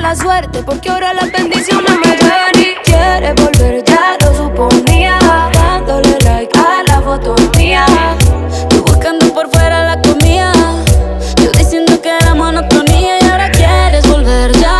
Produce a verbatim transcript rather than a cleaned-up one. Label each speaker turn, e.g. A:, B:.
A: mala suerte, porque ahora las bendiciones me llegan y quiere volver.